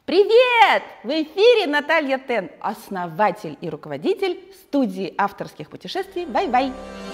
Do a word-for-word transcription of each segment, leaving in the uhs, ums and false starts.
Привет! В эфире Наталья Тен, основатель и руководитель студии авторских путешествий «Вай-Вай».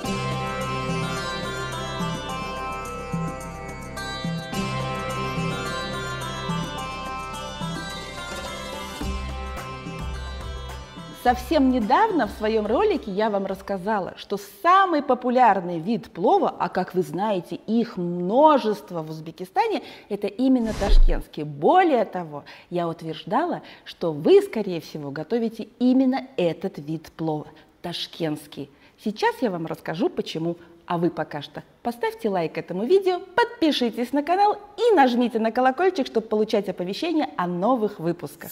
Совсем недавно в своем ролике я вам рассказала, что самый популярный вид плова, а как вы знаете, их множество в Узбекистане, это именно ташкентский. Более того, я утверждала, что вы, скорее всего, готовите именно этот вид плова – ташкентский. Сейчас я вам расскажу, почему. А вы пока что поставьте лайк этому видео, подпишитесь на канал и нажмите на колокольчик, чтобы получать оповещения о новых выпусках.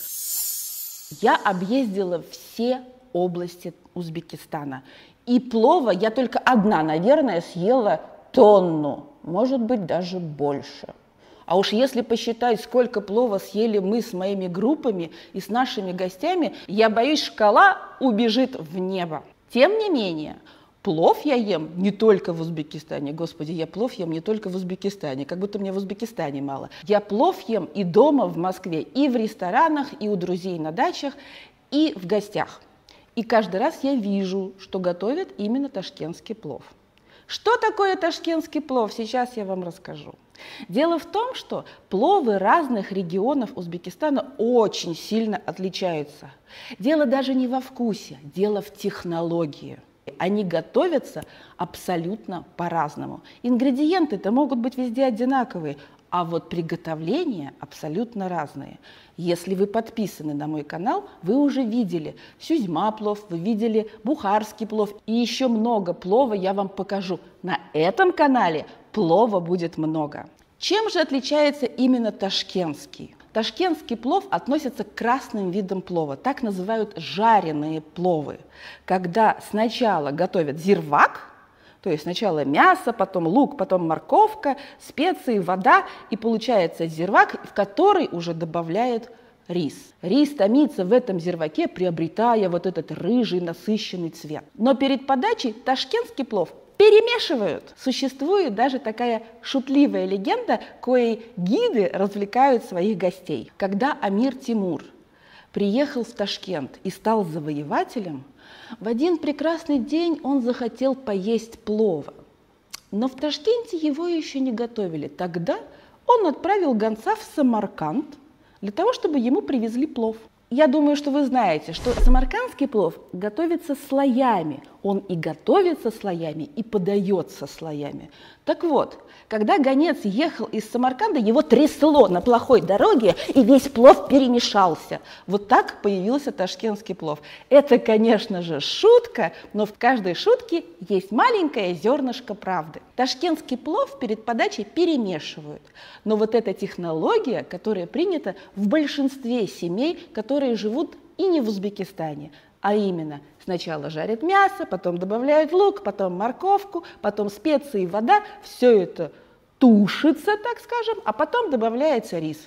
Я объездила все области Узбекистана. И плова я только одна, наверное, съела тонну, может быть, даже больше. А уж если посчитать, сколько плова съели мы с моими группами и с нашими гостями, я боюсь, шкала убежит в небо. Тем не менее, плов я ем не только в Узбекистане. Господи, я плов ем не только в Узбекистане, как будто мне в Узбекистане мало. Я плов ем и дома в Москве, и в ресторанах, и у друзей на дачах, и в гостях. И каждый раз я вижу, что готовят именно ташкентский плов. Что такое ташкентский плов? Сейчас я вам расскажу. Дело в том, что пловы разных регионов Узбекистана очень сильно отличаются. Дело даже не во вкусе, дело в технологии. Они готовятся абсолютно по-разному. Ингредиенты-то могут быть везде одинаковые, а вот приготовления абсолютно разные. Если вы подписаны на мой канал, вы уже видели сюзьма плов, вы видели бухарский плов и еще много плова я вам покажу. На этом канале плова будет много. Чем же отличается именно ташкентский? Ташкентский плов относится к красным видам плова, так называют жареные пловы, когда сначала готовят зирвак, то есть сначала мясо, потом лук, потом морковка, специи, вода, и получается зирвак, в который уже добавляют рис. Рис томится в этом зирваке, приобретая вот этот рыжий насыщенный цвет. Но перед подачей ташкентский плов перемешивают. Существует даже такая шутливая легенда, коей гиды развлекают своих гостей. Когда Амир Тимур приехал в Ташкент и стал завоевателем, в один прекрасный день он захотел поесть плова. Но в Ташкенте его еще не готовили. Тогда он отправил гонца в Самарканд для того, чтобы ему привезли плов. Я думаю, что вы знаете, что самаркандский плов готовится слоями. Он и готовится слоями, и подается слоями. Так вот, когда гонец ехал из Самарканда, его трясло на плохой дороге, и весь плов перемешался. Вот так появился ташкентский плов. Это, конечно же, шутка, но в каждой шутке есть маленькое зернышко правды. Ташкентский плов перед подачей перемешивают. Но вот эта технология, которая принята в большинстве семей, которые живут и не в Узбекистане, а именно сначала жарят мясо, потом добавляют лук, потом морковку, потом специи, вода. Все это тушится, так скажем, а потом добавляется рис.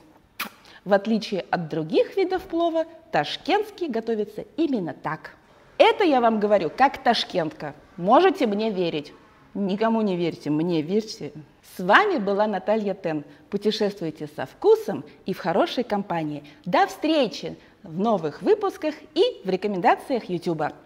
В отличие от других видов плова, ташкентский готовится именно так. Это я вам говорю как ташкентка. Можете мне верить. Никому не верьте, мне верьте. С вами была Наталья Тен. Путешествуйте со вкусом и в хорошей компании. До встречи в новых выпусках и в рекомендациях ютуба.